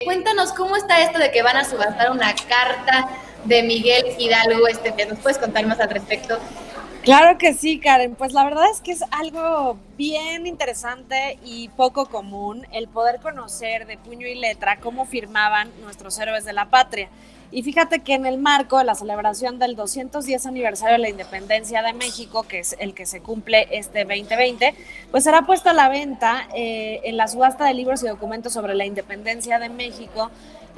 Cuéntanos cómo está esto de que van a subastar una carta de Miguel Hidalgo. ¿Nos puedes contar más al respecto? Claro que sí, Karen. Pues la verdad es que es algo bien interesante y poco común el poder conocer de puño y letra cómo firmaban nuestros héroes de la patria. Y fíjate que en el marco de la celebración del 210 aniversario de la independencia de México, que es el que se cumple este 2020, pues será puesto a la venta en la subasta de libros y documentos sobre la independencia de México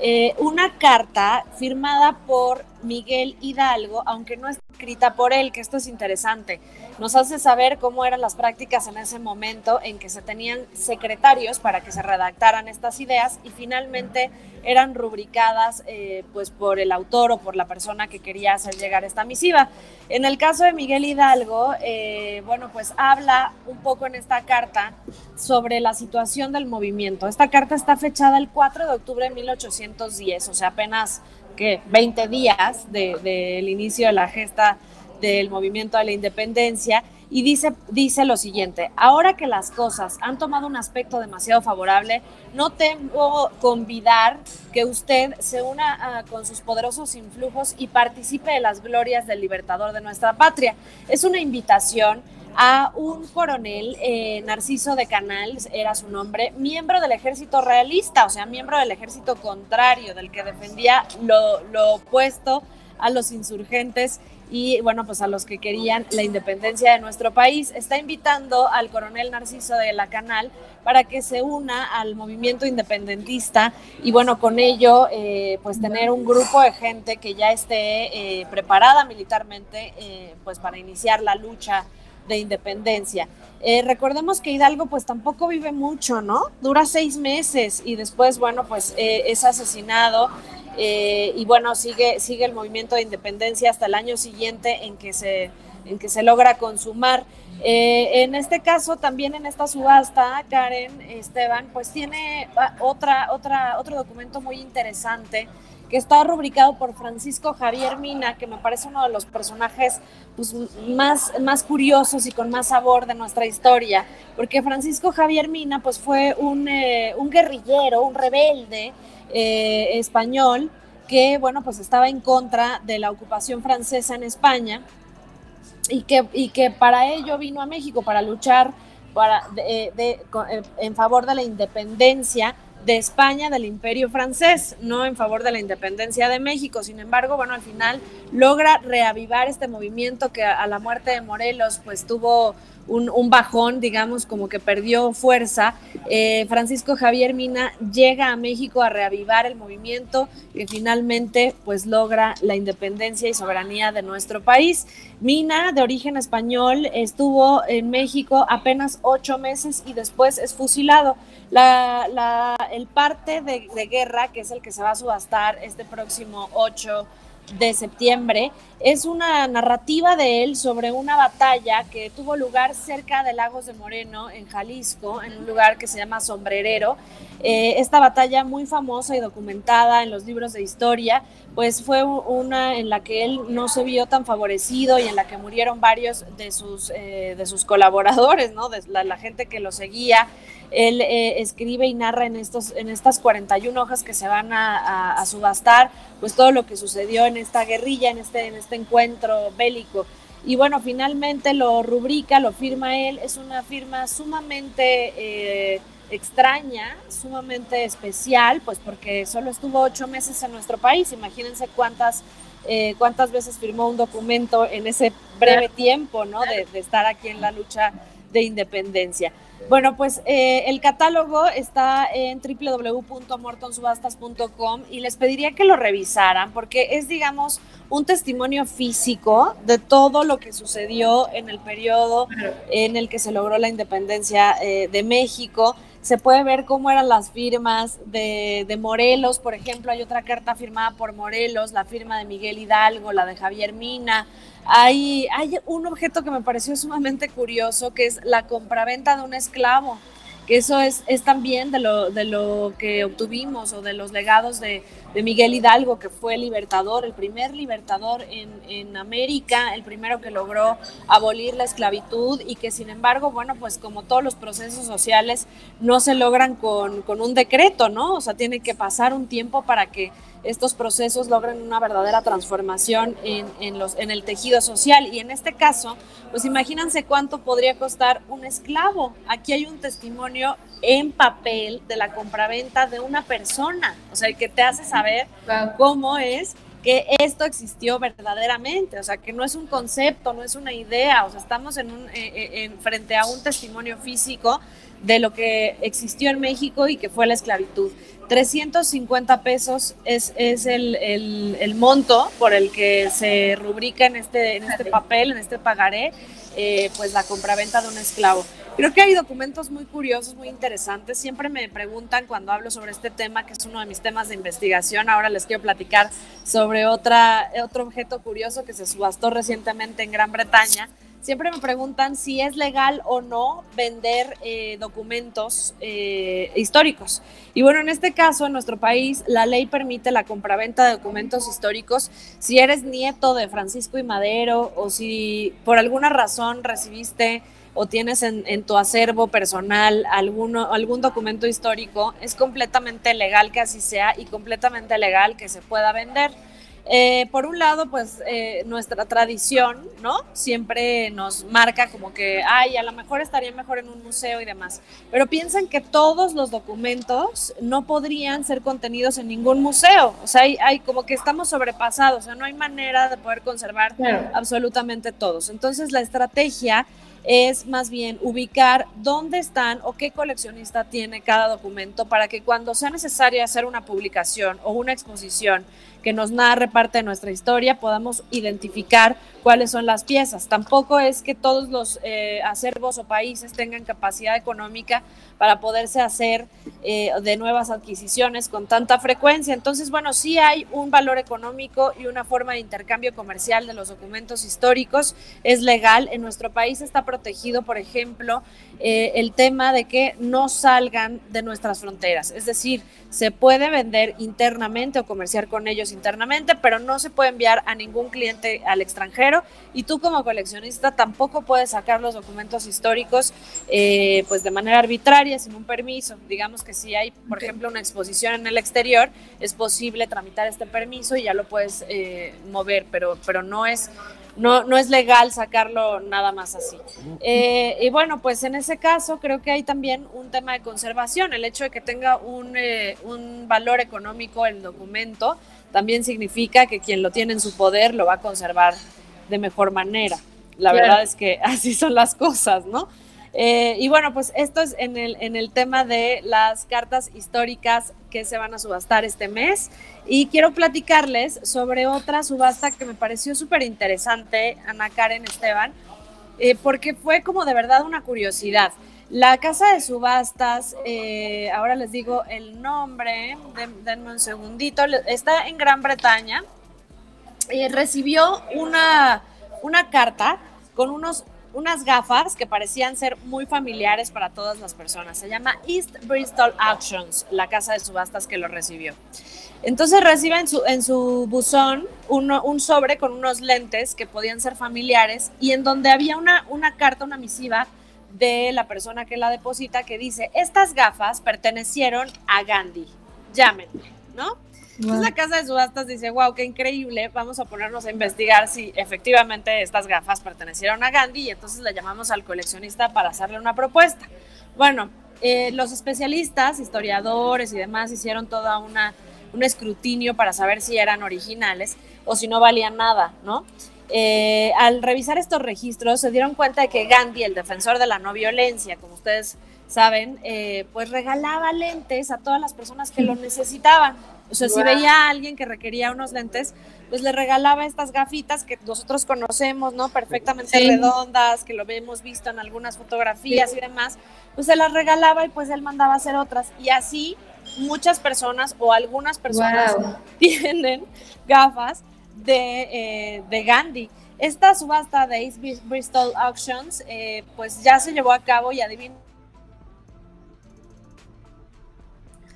una carta firmada por Miguel Hidalgo, aunque no está escrita por él, que esto es interesante. Nos hace saber cómo eran las prácticas en ese momento en que se tenían secretarios para que se redactaran estas ideas y finalmente eran rubricadas pues por el autor o por la persona que quería hacer llegar esta misiva. En el caso de Miguel Hidalgo, bueno, pues habla un poco en esta carta sobre la situación del movimiento. Esta carta está fechada el 4 de octubre de 1810, o sea, apenas que 20 días del inicio de la gesta del movimiento de la independencia, y dice lo siguiente: ahora que las cosas han tomado un aspecto demasiado favorable, no temo convidar que usted se una con sus poderosos influjos y participe de las glorias del libertador de nuestra patria. Es una invitación a un coronel, Narciso de Canal era su nombre, miembro del ejército realista, o sea, miembro del ejército contrario, del que defendía lo opuesto a los insurgentes y, bueno, pues a los que querían la independencia de nuestro país. Está invitando al coronel Narciso de la Canal para que se una al movimiento independentista y, bueno, con ello, pues tener un grupo de gente que ya esté preparada militarmente, pues para iniciar la lucha de independencia. Recordemos que Hidalgo pues tampoco vive mucho, ¿no? Dura 6 meses y después, bueno, pues es asesinado y bueno, sigue el movimiento de independencia hasta el año siguiente en que se logra consumar. En este caso, también en esta subasta, Karen, Esteban, pues tiene otro documento muy interesante que está rubricado por Francisco Javier Mina, que me parece uno de los personajes pues, más curiosos y con más sabor de nuestra historia, porque Francisco Javier Mina pues, fue un guerrillero, un rebelde español que, bueno, pues estaba en contra de la ocupación francesa en España y que para ello vino a México para luchar en favor de la independencia de España, del Imperio francés, no en favor de la independencia de México. Sin embargo, bueno, al final logra reavivar este movimiento que a la muerte de Morelos pues tuvo un bajón, digamos, como que perdió fuerza. Francisco Javier Mina llega a México a reavivar el movimiento que finalmente pues logra la independencia y soberanía de nuestro país. Mina, de origen español, estuvo en México apenas 8 meses y después es fusilado. El parte de guerra, que es el que se va a subastar este próximo 8 de septiembre, es una narrativa de él sobre una batalla que tuvo lugar cerca de Lagos de Moreno, en Jalisco, en un lugar que se llama Sombrerero. Esta batalla muy famosa y documentada en los libros de historia, pues fue una en la que él no se vio tan favorecido y en la que murieron varios de sus colaboradores, ¿no? De la gente que lo seguía. Él escribe y narra en estas 41 hojas que se van a subastar, pues todo lo que sucedió en esta guerrilla, en este encuentro bélico. Y bueno, finalmente lo rubrica, lo firma él. Es una firma sumamente extraña, sumamente especial, pues porque solo estuvo 8 meses en nuestro país. Imagínense cuántas veces firmó un documento en ese breve tiempo, ¿no? De estar aquí en la lucha de independencia. Bueno, pues el catálogo está en www.mortonsubastas.com y les pediría que lo revisaran porque es, digamos, un testimonio físico de todo lo que sucedió en el periodo en el que se logró la independencia de México. Se puede ver cómo eran las firmas de Morelos, por ejemplo, hay otra carta firmada por Morelos, la firma de Miguel Hidalgo, la de Javier Mina. Hay un objeto que me pareció sumamente curioso, que es la compraventa de un esclavo. que eso es también de lo que obtuvimos o de los legados de Miguel Hidalgo, que fue libertador, el primer libertador en América, el primero que logró abolir la esclavitud y que sin embargo, bueno, pues como todos los procesos sociales no se logran con un decreto, ¿no? O sea, tiene que pasar un tiempo para que estos procesos logren una verdadera transformación en el tejido social. Y en este caso, pues imagínense cuánto podría costar un esclavo. Aquí hay un testimonio en papel de la compraventa de una persona, o sea, que te hace saber cómo es que esto existió verdaderamente, o sea, que no es un concepto, no es una idea, o sea, estamos frente a un testimonio físico de lo que existió en México y que fue la esclavitud. 350 pesos es el monto por el que se rubrica en este papel, en este pagaré, pues la compraventa de un esclavo. Creo que hay documentos muy curiosos, muy interesantes. Siempre me preguntan cuando hablo sobre este tema, que es uno de mis temas de investigación. Ahora les quiero platicar sobre otro objeto curioso que se subastó recientemente en Gran Bretaña. Siempre me preguntan si es legal o no vender documentos históricos. Y bueno, en este caso, en nuestro país, la ley permite la compraventa de documentos históricos si eres nieto de Francisco I. Madero o si por alguna razón recibiste o tienes en tu acervo personal algún documento histórico. Es completamente legal que así sea y completamente legal que se pueda vender. Por un lado, pues nuestra tradición, ¿no? Siempre nos marca como que, a lo mejor estaría mejor en un museo y demás. Pero piensan que todos los documentos no podrían ser contenidos en ningún museo. O sea, hay como que estamos sobrepasados, o sea, no hay manera de poder conservar absolutamente todos. Entonces, la estrategia es más bien ubicar dónde están o qué coleccionista tiene cada documento para que cuando sea necesario hacer una publicación o una exposición que nos narre parte de nuestra historia, podamos identificar cuáles son las piezas. Tampoco es que todos los acervos o países tengan capacidad económica para poderse hacer de nuevas adquisiciones con tanta frecuencia. Entonces, bueno, sí hay un valor económico y una forma de intercambio comercial de los documentos históricos. Es legal. En nuestro país está protegido, por ejemplo, el tema de que no salgan de nuestras fronteras. Es decir, se puede vender internamente o comerciar con ellos internamente, pero no se puede enviar a ningún cliente al extranjero, y tú como coleccionista tampoco puedes sacar los documentos históricos pues de manera arbitraria, sin un permiso. Digamos que si hay, por ejemplo, una exposición en el exterior, es posible tramitar este permiso y ya lo puedes mover, pero no es legal sacarlo nada más así. Y bueno, pues en ese caso creo que hay también un tema de conservación. El hecho de que tenga un valor económico el documento también significa que quien lo tiene en su poder lo va a conservar de mejor manera. La verdad es que así son las cosas, ¿no? Y bueno, pues esto es en el tema de las cartas históricas que se van a subastar este mes. Y quiero platicarles sobre otra subasta que me pareció súper interesante, Ana Karen, Esteban, porque fue como de verdad una curiosidad. La casa de subastas, ahora les digo el nombre, denme un segundito, está en Gran Bretaña, recibió una carta con unas gafas que parecían ser muy familiares para todas las personas. Se llama East Bristol Auctions, la casa de subastas que lo recibió. Entonces recibe en su buzón un sobre con unos lentes que podían ser familiares y en donde había una carta, una misiva de la persona que la deposita que dice: estas gafas pertenecieron a Gandhi, llámenme, ¿no? Entonces la casa de subastas dice: wow, qué increíble, vamos a ponernos a investigar si efectivamente estas gafas pertenecieron a Gandhi, y entonces le llamamos al coleccionista para hacerle una propuesta. Bueno, los especialistas, historiadores y demás hicieron toda un escrutinio para saber si eran originales o si no valían nada, ¿no? Al revisar estos registros se dieron cuenta de que Gandhi, el defensor de la no violencia, como ustedes saben, pues regalaba lentes a todas las personas que lo necesitaban. O sea, si veía a alguien que requería unos lentes, pues le regalaba estas gafitas que nosotros conocemos, ¿no? Perfectamente redondas, que lo hemos visto en algunas fotografías y demás, pues se las regalaba y pues él mandaba a hacer otras. Y así muchas personas o algunas personas tienen gafas de Gandhi. Esta subasta de East Bristol Auctions pues ya se llevó a cabo, y adivinen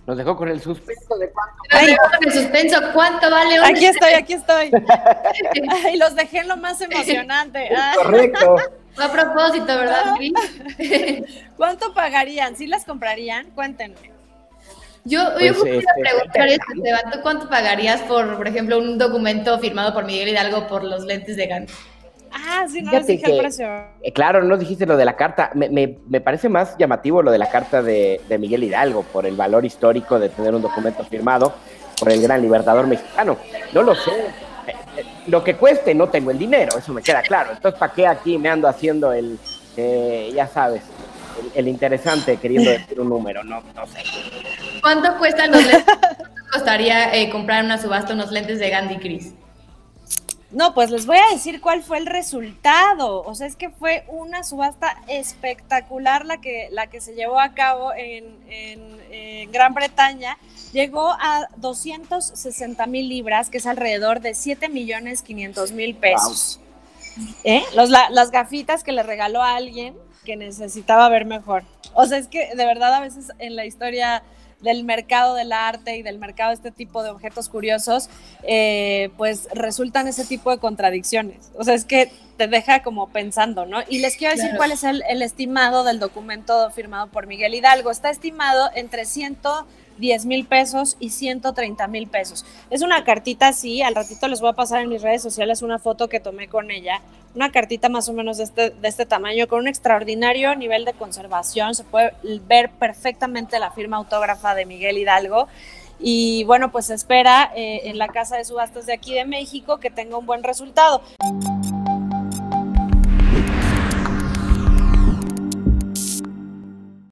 Nos dejó con el suspenso de cuánto. Nos dejó con el suspenso, ¿cuánto vale un? Aquí estoy. Ay, los dejé en lo más emocionante. Correcto. Fue a propósito, ¿verdad, Cris? ¿Cuánto pagarían? ¿Sí las comprarían? Cuéntenme. Yo quisiera preguntar, ¿tú cuánto pagarías por ejemplo, un documento firmado por Miguel Hidalgo por los lentes de Gandhi? Sí, no les dije el precio. Claro, no dijiste lo de la carta. Me parece más llamativo lo de la carta de Miguel Hidalgo, por el valor histórico de tener un documento firmado por el gran libertador mexicano. No lo sé. Lo que cueste, no tengo el dinero, eso me queda claro. Entonces, ¿para qué aquí me ando haciendo ya sabes, el interesante queriendo decir un número? No sé. ¿Cuánto cuestan los lentes? ¿Cuánto costaría comprar en una subasta unos lentes de Gandhi, Cris? No, pues les voy a decir cuál fue el resultado. O sea, es que fue una subasta espectacular la que se llevó a cabo en Gran Bretaña. Llegó a 260,000 libras, que es alrededor de 7,500,000 pesos. Wow. Las gafitas que le regaló a alguien que necesitaba ver mejor. O sea, es que de verdad a veces en la historia del mercado del arte y del mercado de este tipo de objetos curiosos, pues resultan ese tipo de contradicciones. O sea, es que te deja como pensando, ¿no? Y les quiero decir cuál es el estimado del documento firmado por Miguel Hidalgo. Está estimado entre 110,000 pesos y 130,000 pesos. Es una cartita así, al ratito les voy a pasar en mis redes sociales una foto que tomé con ella, una cartita más o menos de este tamaño, con un extraordinario nivel de conservación, se puede ver perfectamente la firma autógrafa de Miguel Hidalgo, y bueno, pues se espera en la casa de subastas de aquí de México que tenga un buen resultado.